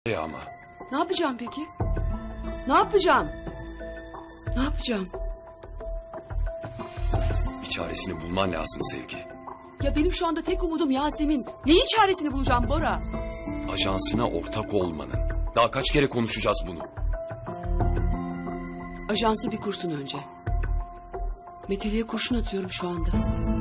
Ya ama. Ne yapacağım peki? Ne yapacağım? Ne yapacağım? Bir çaresini bulman lazım Sevgi. Ya benim şu anda tek umudum Yasemin. Neyin çaresini bulacağım Bora? Ajansına ortak olmanın. Daha kaç kere konuşacağız bunu? Ajansı bir kursun önce. Meteliğe kurşun atıyorum şu anda.